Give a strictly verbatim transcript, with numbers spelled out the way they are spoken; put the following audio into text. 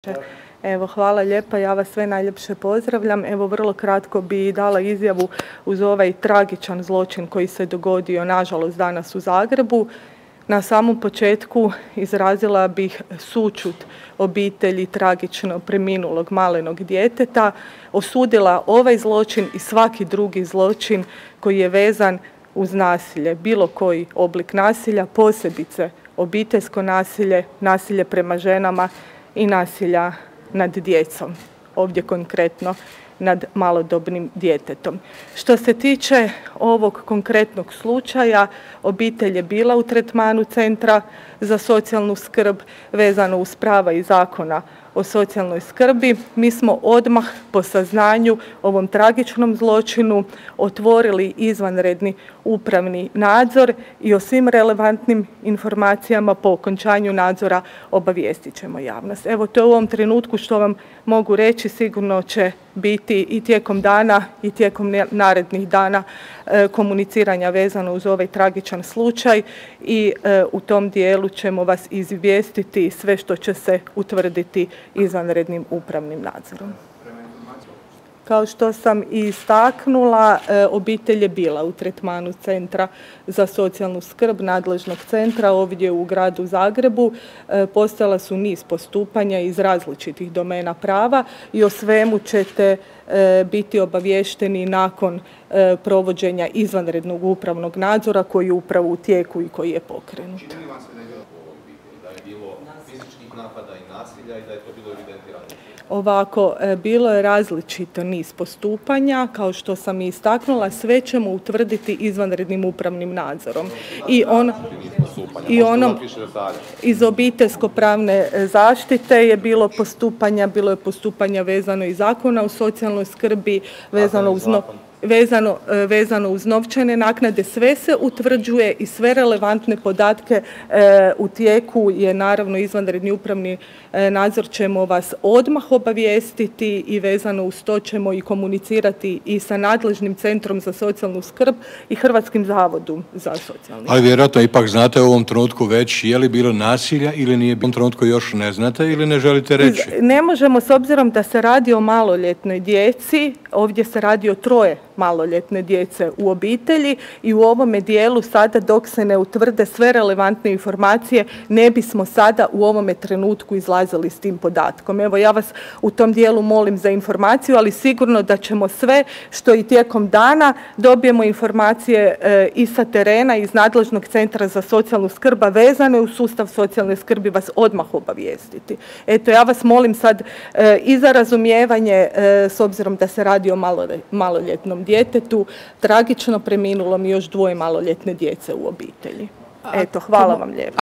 Evo, hvala lijepa, ja vas sve najljepše pozdravljam. Evo, vrlo kratko bi dala izjavu uz ovaj tragičan zločin koji se dogodio, nažalost, danas u Zagrebu. Na samom početku izrazila bih sućut obitelji tragično preminulog malenog djeteta, osudila ovaj zločin i svaki drugi zločin koji je vezan uz nasilje, bilo koji oblik nasilja, posebice obiteljsko nasilje, nasilje prema ženama i nasilja nad djecom, ovdje konkretno nad malodobnim djetetom. Što se tiče ovog konkretnog slučaja, obitelj je bila u tretmanu Centra za socijalnu skrb vezano uz prava i zakona o socijalnoj skrbi. Mi smo odmah po saznanju ovom tragičnom zločinu otvorili izvanredni upravni nadzor i o svim relevantnim informacijama po okončanju nadzora obavijestit ćemo javnost. Evo, to je u ovom trenutku što vam mogu reći, sigurno će biti i tijekom dana i tijekom narednih dana komuniciranja vezano uz ovaj tragičan slučaj i u tom dijelu ćemo vas izvijestiti sve što će se utvrditi izvanrednim upravnim nadzorom. Kao što sam i istaknula, obitelj je bila u tretmanu Centra za socijalnu skrb, nadležnog centra ovdje u gradu Zagrebu. Postojala su niz postupanja iz različitih domena prava i o svemu ćete biti obavješteni nakon provođenja izvanrednog upravnog nadzora koji je upravo u tijeku i koji je pokrenut. Čini vam se da je bilo u obitelji, da je bilo fizičkih napada i nasilja i da je to bilo evidentirano? Ovako, bilo je različito niz postupanja, kao što sam i istaknula, sve ćemo utvrditi izvanrednim upravnim nadzorom. I on, i onom iz obiteljsko-pravne zaštite je bilo postupanja, bilo je postupanja vezano i zakona o socijalnoj skrbi, vezano uz no, Vezano, vezano uz novčane naknade, sve se utvrđuje i sve relevantne podatke e, u tijeku je naravno izvanredni upravni e, nadzor, ćemo vas odmah obavijestiti i vezano uz to ćemo i komunicirati i sa nadležnim Centrom za socijalnu skrb i Hrvatskim zavodom za socijalnu skrb. Ali vjerojatno ipak znate u ovom trenutku već je li bilo nasilja ili nije bilo, u ovom trenutku još ne znate ili ne želite reći? Ne možemo, s obzirom da se radi o maloljetnoj djeci, ovdje se radi o troje maloljetne djece u obitelji i u ovome dijelu sada dok se ne utvrde sve relevantne informacije ne bismo sada u ovome trenutku izlazili s tim podatkom. Evo, ja vas u tom dijelu molim za informaciju, ali sigurno da ćemo sve što i tijekom dana dobijemo informacije e, i sa terena, iz nadležnog Centra za socijalnu skrb vezane u sustav socijalne skrbi vas odmah obavijestiti. Eto, ja vas molim sad e, i za razumijevanje e, s obzirom da se radi o malo, maloljetnom djetetu, tragično preminulom i još dvoje maloljetne djece u obitelji. Eto, hvala vam lijepo.